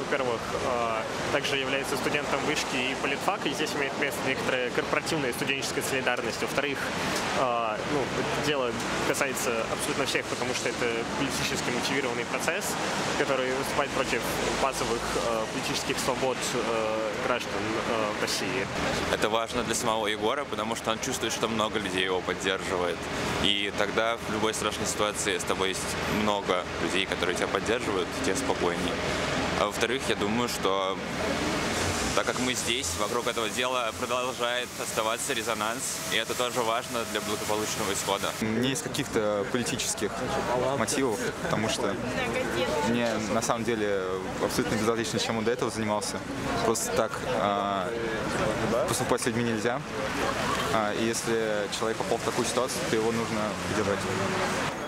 во-первых, также является студентом вышки и политфака, и здесь имеет место некоторая корпоративная студенческая солидарность. Во-вторых, ну, дело касается абсолютно всех, потому что это политически мотивированный процесс, который выступает против базовых политических свобод граждан в России. Это важно для самого Егора, потому что он чувствует, что много людей его поддерживает. И тогда в любой страшной ситуации с тобой есть много людей, которые тебя поддерживают, тебе спокойнее. А во-вторых, я думаю, что так как мы здесь, вокруг этого дела продолжает оставаться резонанс, и это тоже важно для благополучного исхода. Не из каких-то политических мотивов, потому что мне на самом деле абсолютно безразлично, чем он до этого занимался. Просто так поступать с людьми нельзя. И если человек попал в такую ситуацию, то его нужно поддержать.